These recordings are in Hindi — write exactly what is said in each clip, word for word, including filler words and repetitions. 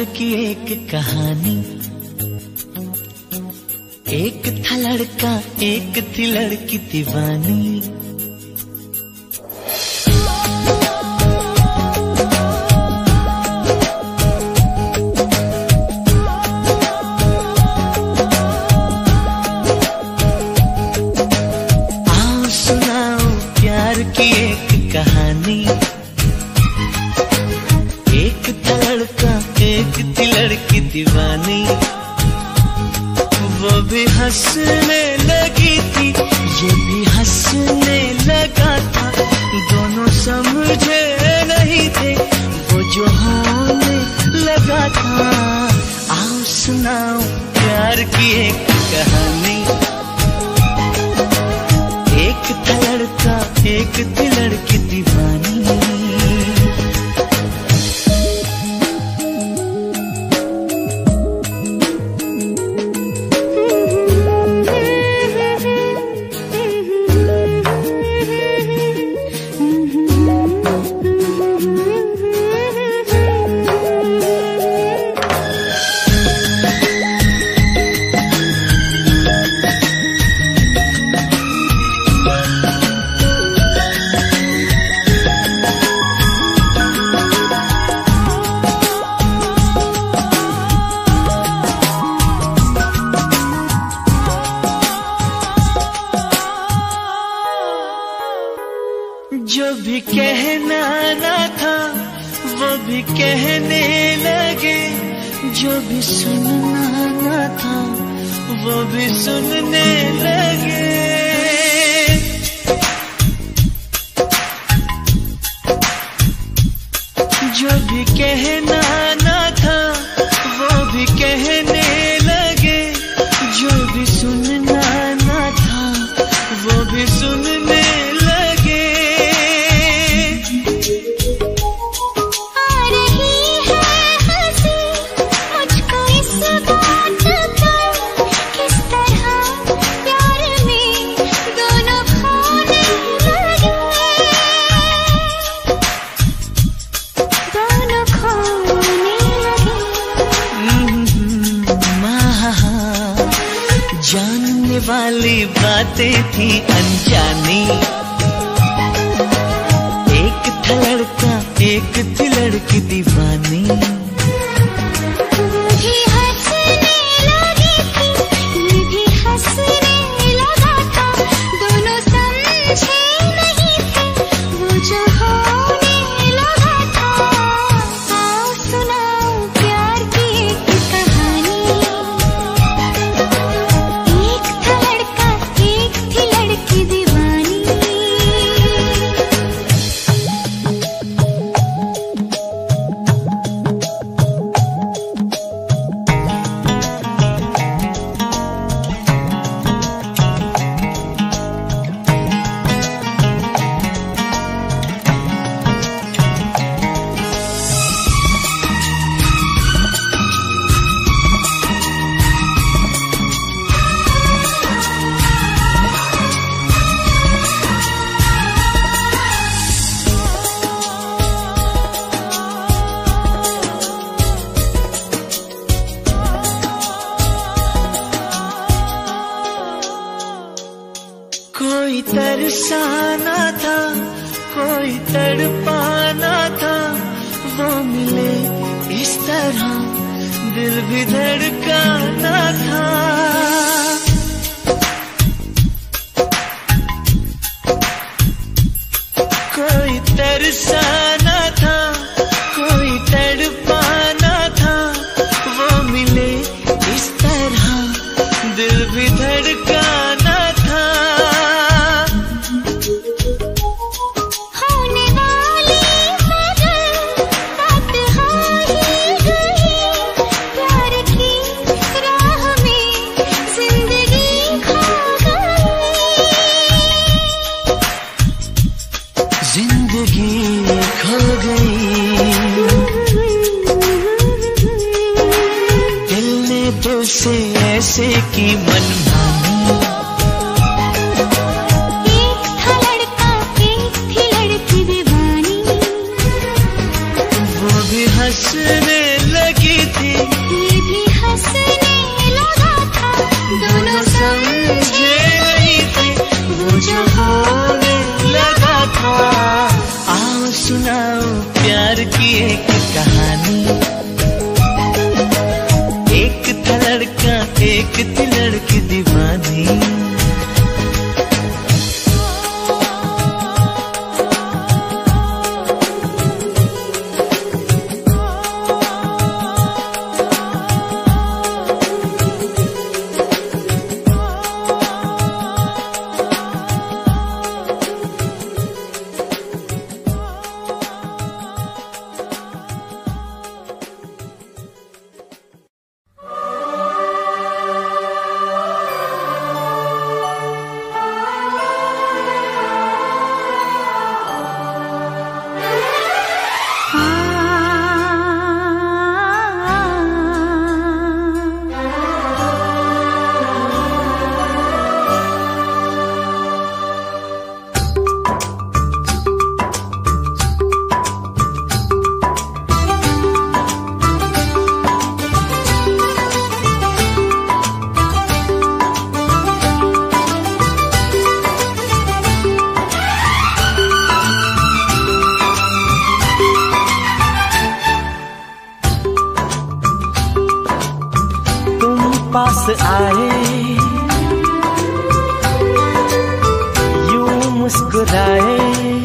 की एक कहानी। एक था लड़का, एक थी लड़की दीवानी। आओ सुनाओ प्यार की एक कहानी। एक था लड़का, एक थी लड़की दीवानी। वो भी हंसने लगी थी, ये भी हंसने लगा था। दोनों समझे नहीं थे वो जो होने लगा था। आओ सुनाओ प्यार की एक कहानी। एक था लड़का, एक थी लड़की दीवानी। जो भी कहना ना था वो भी कहने लगे। जो भी सुनना ना था वो भी सुनने लगे। जो भी कहना ना था वो भी कहने लगे। जो भी सुनना ना था वो भी सुनने लगे। जानने वाली बातें थी अनजानी। एक था लड़का, एक थी लड़की दीवानी। भी हंसने लगी थी, ये भी हंसने लगा था। दोनों समझे नहीं थे वो जो होने लगा था। आओ सुनाओ प्यार की एक कहानी। एक था लड़का, एक थी लड़की दीवानी। कोई तरसाना था, कोई तड़पाना था। वो मिले इस तरह दिल भी धड़काना था। कोई तरसाना था, कोई तड़पाना था। वो मिले इस तरह दिल भी धड़काना था। होने वाली मगर बात हो ही गई। प्यार की राह में जिंदगी खो गई। जिंदगी खो आए यूं मुस्कुराए,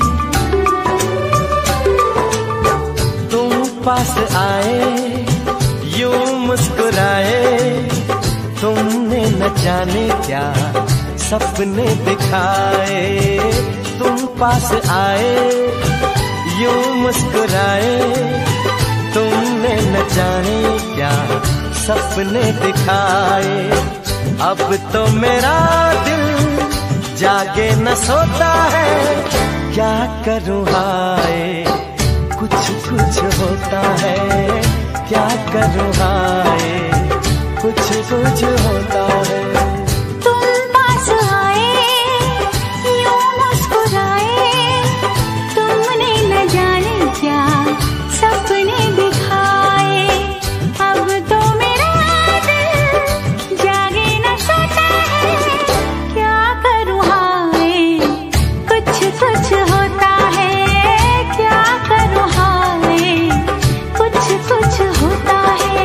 तुम पास आए यूं मुस्कुराए, तुमने न जाने क्या सपने दिखाए। तुम पास आए यूं मुस्कुराए, तुमने न जाने क्या सपने दिखाए। अब तो मेरा दिल जागे न सोता है, क्या करूं हाय कुछ कुछ होता है, क्या करूं हाय कुछ कुछ होता है। तुम पास आए यूं मुस्कुराए, तुमने न जाने क्या सपने दिखाए। अब तो मेरा दिल जागे न सोता है, क्या करूं हाय कुछ कुछ होता है, क्या करूं हाय कुछ कुछ होता है।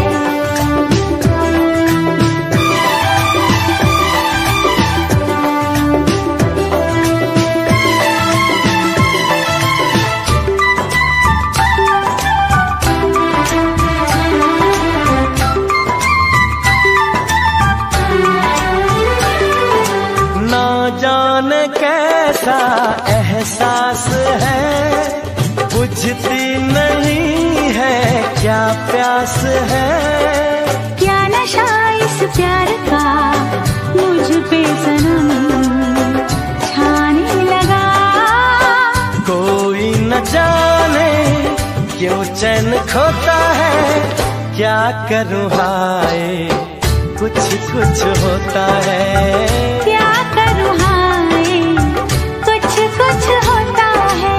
जाने कैसा एहसास है, बुझती नहीं है क्या प्यास है। क्या नशा इस प्यार का मुझ पे सनम छाने लगा। कोई न जाने क्यों चैन खोता है, क्या करूं हाय कुछ कुछ होता है। क्या करूं हाय कुछ कुछ होता है।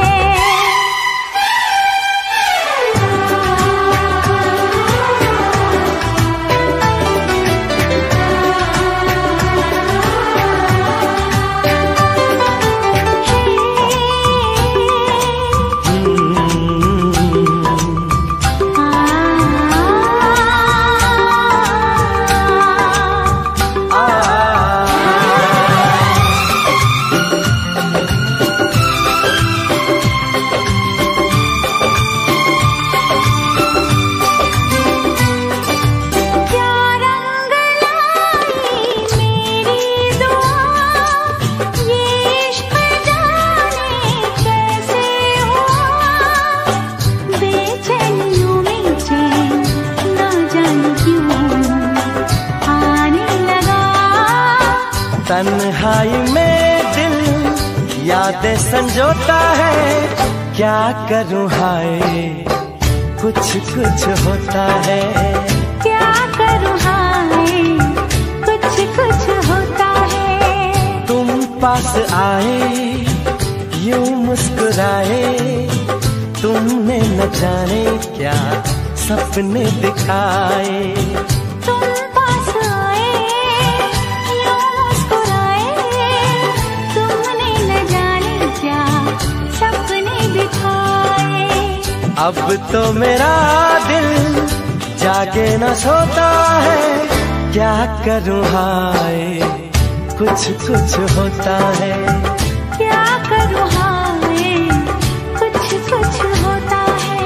तन्हाई में दिल यादें संजोता है, क्या करूं हाय कुछ कुछ होता है। क्या करूं हाय कुछ कुछ होता है। तुम पास आए यूं मुस्कुराए, तुमने न जाने क्या सपने दिखाए। तुम पास आए यूं मुस्कुराए, तुमने न जाने क्या सपने दिखाए। अब तो मेरा दिल जागे न सोता है, क्या करूं हाय कुछ कुछ होता है। क्या करूं हाय कुछ कुछ होता है।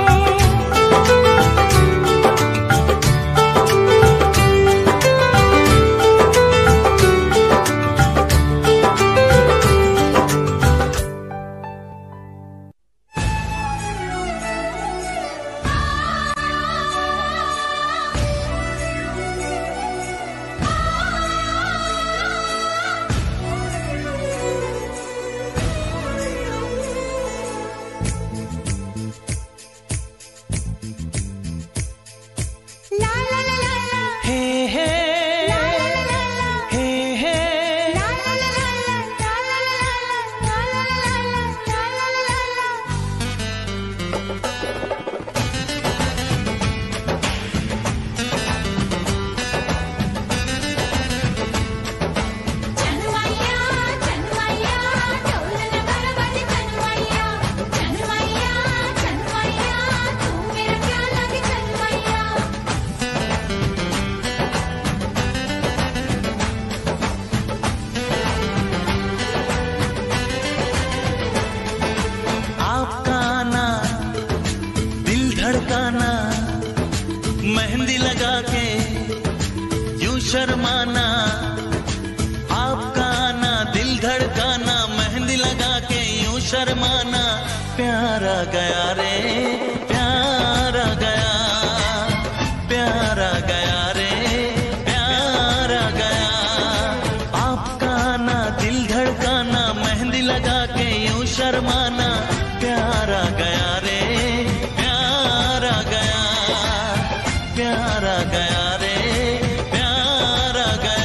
शर्माना, आपका आना दिल धड़काना, मेहंदी लगा के यूं शर्माना, प्यारा गया रे प्यारा गया, प्यारा गया रे प्यारा गया। आपका आना दिल धड़काना, मेहंदी लगा के यूं शर्माना, प्यारा गया रे प्यारा गया, प्यारा गया रे प्यारा गया।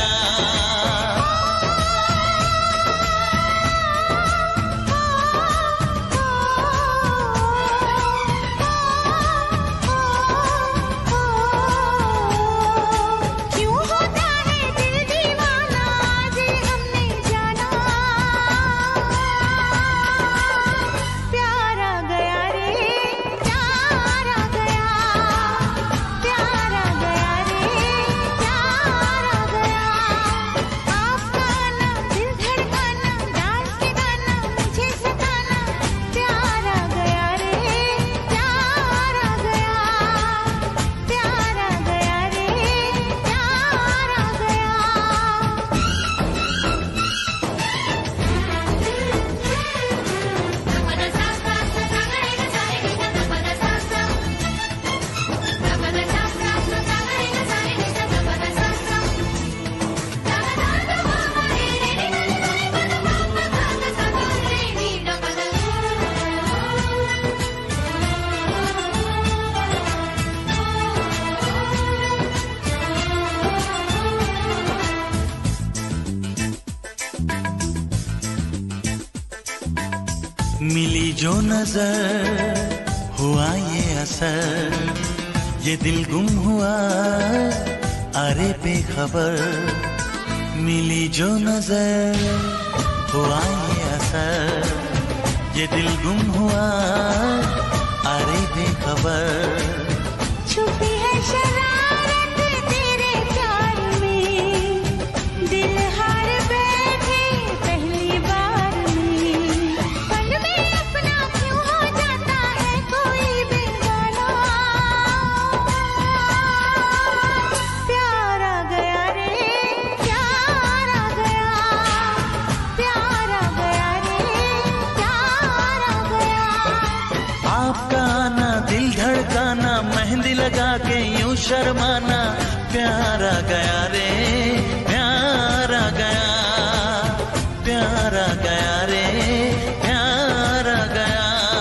क्यों होता है दिल दीवाना, आज हमने जाना, प्यारा गया रे प्यारा गया, प्यारा गया रे प्यारा गया। आपका आना दिल धड़काना, डांस के गाना मुझे सताना, प्यारा गया रे प्यारा गया, प्यारा गया रे प्यारा गया। मिली जो नजर हुआ ये असर, ये दिल गुम हुआ अरे बेखबर। मिली जो नजर हुआ ये असर, ये दिल गुम हुआ अरे बेखबर। छुपी है शरारत तेरे प्यार में, दिल हार बैठे पहली बार में। पल में अपना क्यों हो जाता है कोई बेगाना, प्यारा गया रे प्यारा गया, प्यारा गया रे प्यारा गया। आपका आना दिल धड़काना, मेहंदी लगा के यूं शर्माना, प्यारा गया रे प्यारा गया, प्यारा गया रे प्यारा गया।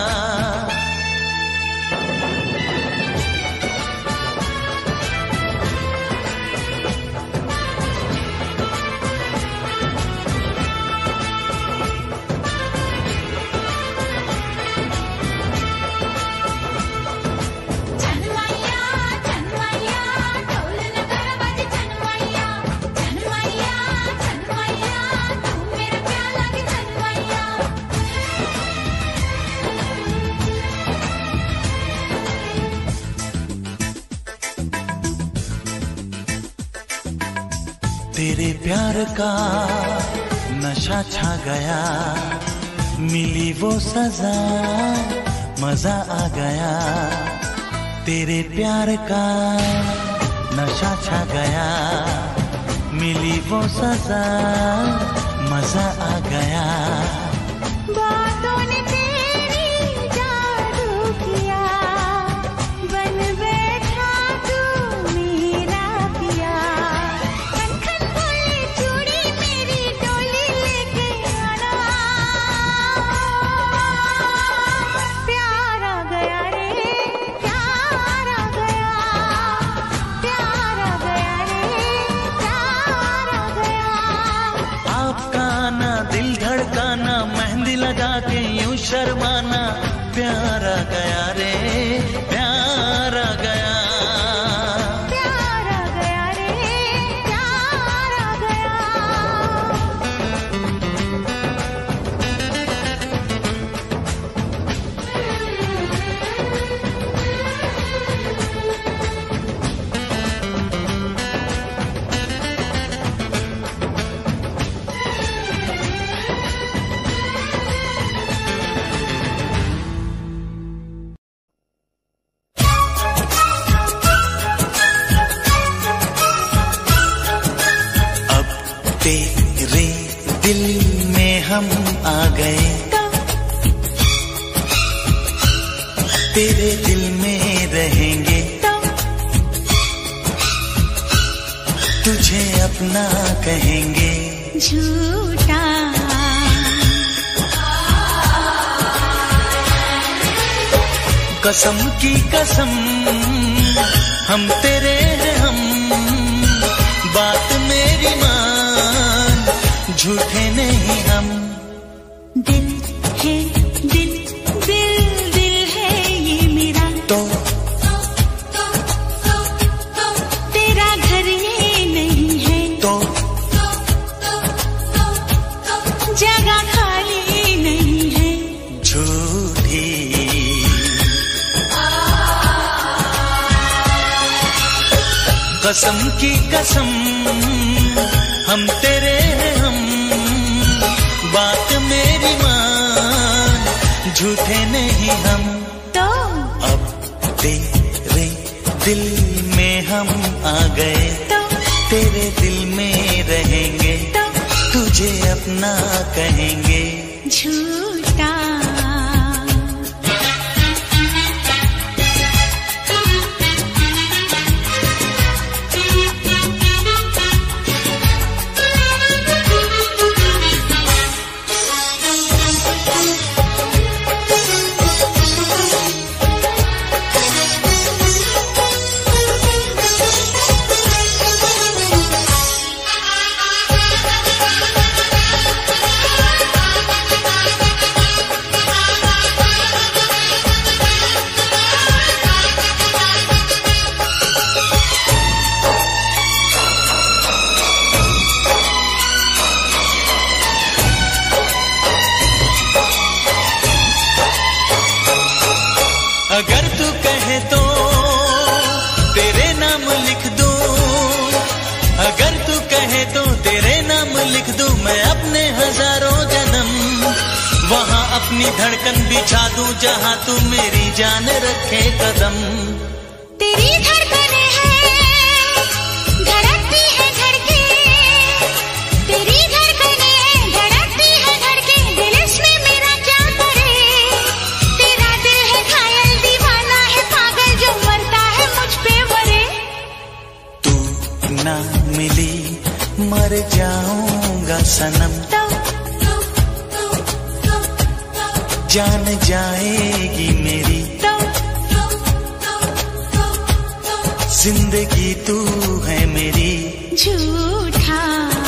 चनमैया चनमैया ढोल नगारा बाजे, चनमैया चनमैया चनमैया तू मेरा प्यार लागे, चनमैया। तेरे प्यार का नशा छा गया, मिली वो सजा मजा आ गया। तेरे प्यार का नशा छा गया, मिली वो सजा मजा आ गया। बातों ने तेरी जादू किया, बन बैठा तू मेरा पिया। खन खन बोले चूड़ी मेरी डोली लेके आना, प्यारा गया रे प्यारा गया, प्यारा गया रे प्यारा गया। आपका आना दिल धड़काना, मेहंदी लगा के यूं शर्माना, प्यारा गया रे प्यारा गया। तेरे दिल में रहेंगे तो तुझे अपना कहेंगे। झूठा कसम की कसम हम तेरे हैं हम, बात मेरी मान, झूठे नहीं हम। दिल है दिल दिल दिल है ये मेरा, तो तेरा घर ये नहीं है, तो जगह खाली नहीं है। झूठी कसम की कसम हम तेरे हैं हम, बात मेरी मान, झूठे नहीं हम। तो अब तेरे दिल में हम आ गए, तो तेरे दिल में रहेंगे, तो तुझे अपना कहेंगे। झूठा अगर तू कहे तो तेरे नाम लिख दूं, अगर तू कहे तो तेरे नाम लिख दूं, मैं अपने हजारों जन्म वहां अपनी धड़कन बिछा दूं, जहां तू मेरी जान रखे कदम। तेरी धड़कने हैं धड़कती है धड़के, तेरी धड़कने हैं धड़कती है धड़के, दिल इसमें मेरा क्या करे। तेरा दिल है घायल दीवाना है पागल, जो मरता है मुझ पे मरे। तू ना मिली मर जाऊंगा सनम, तो जान जाएगी मेरी तो जिंदगी तू है मेरी। झूठा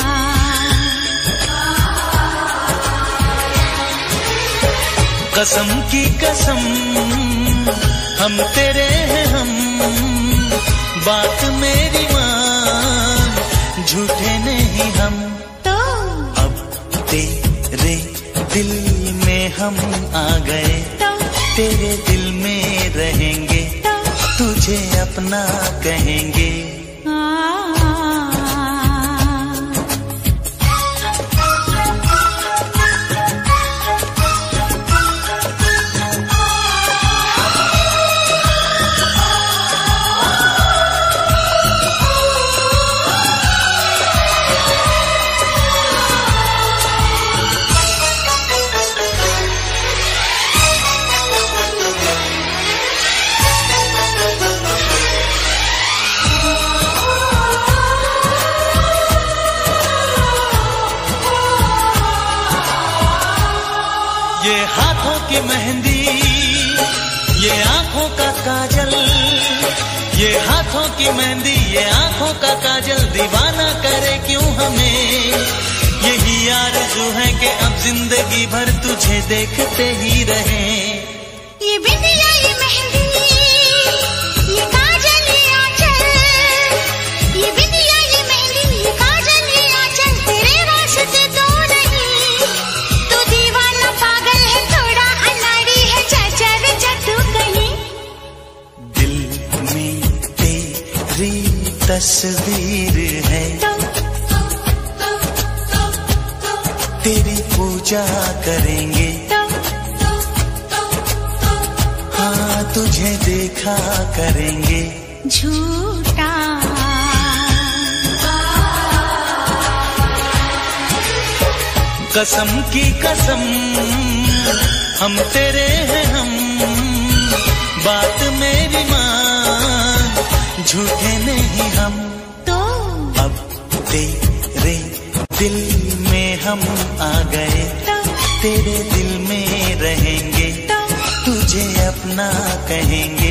कसम की कसम हम तेरे हैं हम, बात मेरी मान, झूठे नहीं हम। तो अब तेरे दिल में हम आ गए, तो तेरे दिल में रहेंगे, तो तुझे अपना कहेंगे। ये हाथों की मेहंदी, ये आंखों का काजल, ये हाथों की मेहंदी, ये आंखों का काजल, दीवाना करे क्यों हमें। यही आरज़ू है कि अब जिंदगी भर तुझे देखते ही रहें। ये बिंदिया ये मेहंदी ये काजल ये आंचल, ये बिंदिया ये मेहंदी ये काजल ये आंचल, तेरे वास्ते तो नहीं। तू दीवाना पागल है थोड़ा अनाड़ी है, चाचा रे तू कहीं। दिल में तेरी तस्वीर है, तो तेरी पूजा करेंगे, तो हाँ तुझे देखा करेंगे। झूठा कसम की कसम हम तेरे हैं हम, झूठे नहीं हम तो अब तेरे दिल में हम आ गए, तेरे दिल में रहेंगे, तुझे अपना कहेंगे।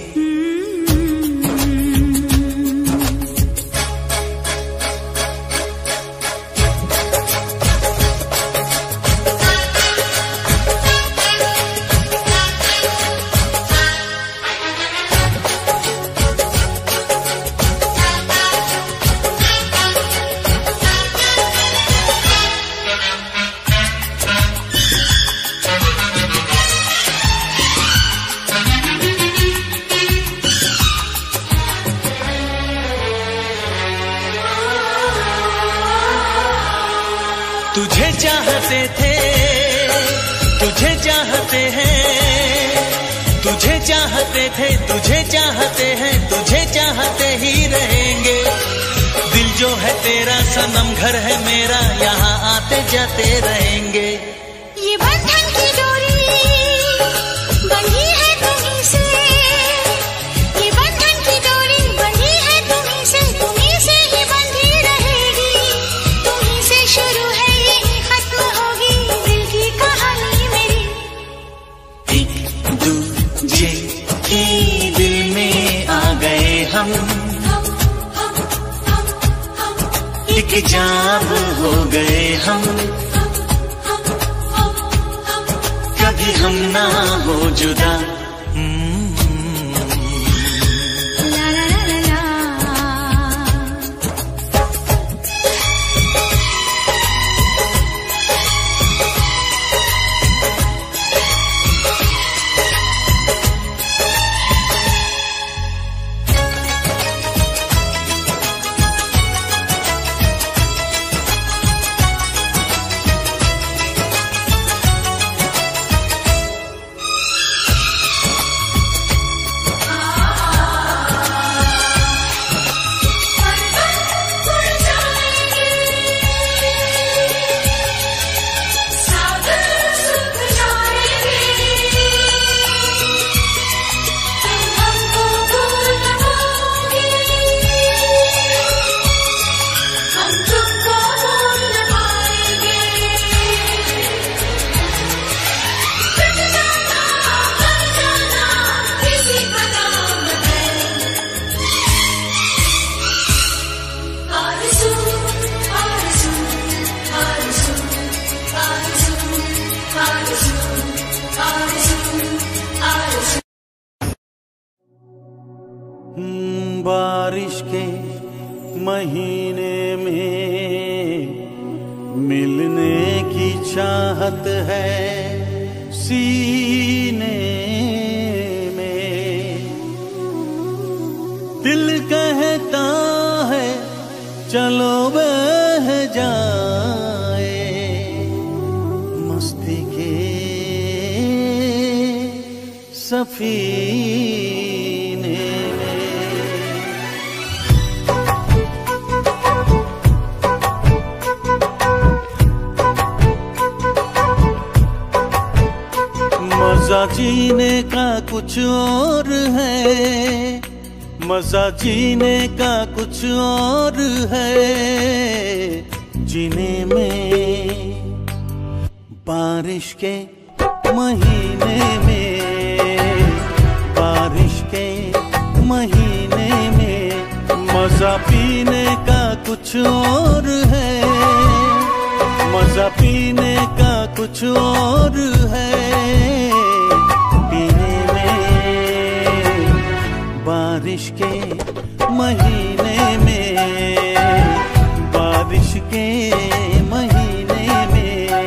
तुझे चाहते थे, तुझे चाहते हैं, तुझे चाहते थे, तुझे चाहते हैं, तुझे चाहते ही रहेंगे। दिल जो है तेरा सनम, घर है मेरा, यहाँ आते जाते रहेंगे। ये बंधन की डोरी बंधी है तुम्हीं से, ये बंधन की डोरी बंधी है तुम्हीं से, तुम्हीं से ही बंधी रहेगी, तुम्हीं से शुरू है यही खत्म होगी दिल की कहानी मेरी। एक दूजे के दिल में आ गए हम, एक जाब हो गए हम, कभी हम ना हो जुदा। ला ला ला ला ला। बारिश के महीने में मिलने की चाहत है सीने में, दिल कहता है चलो बह जाए मस्ती के सफीने में। मजा जीने का कुछ और है, मजा जीने का कुछ और है, जीने में बारिश के महीने में, बारिश के महीने में मजा पीने का कुछ और है, मजा पीने का कुछ और है, पीने में बारिश के महीने में, बारिश के महीने में।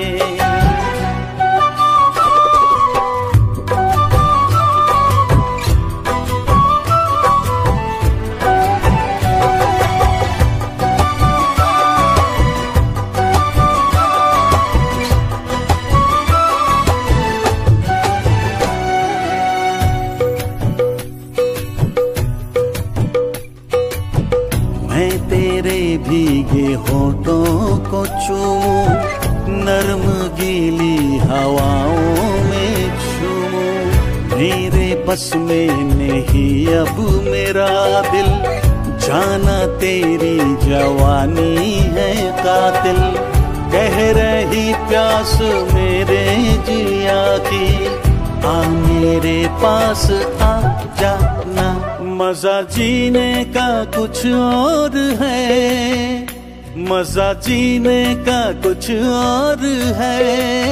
भीगे होठों को चूमूं, नर्म गीली हवाओं में छूमूं, मेरे बस में नहीं अब मेरा दिल, जाना तेरी जवानी है कातिल। कह रही प्यास मेरे जिया की, आ मेरे पास आ जाना। मजा जीने का कुछ और है, मजा जीने का कुछ और है।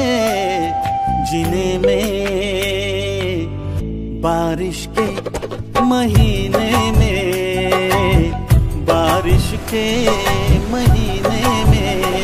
जीने में बारिश के महीने में, बारिश के महीने में।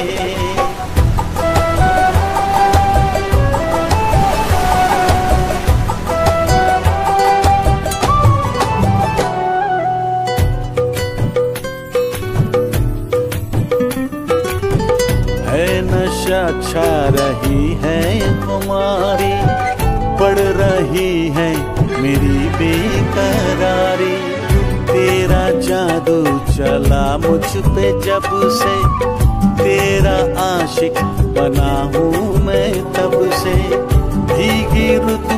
है नशा छा रही है खुमारी, बढ़ रही है मेरी बेकरारी। तेरा जादू चला मुझ पे जब से, तेरा आशिक बना हूँ मैं तब से। भीगी रुत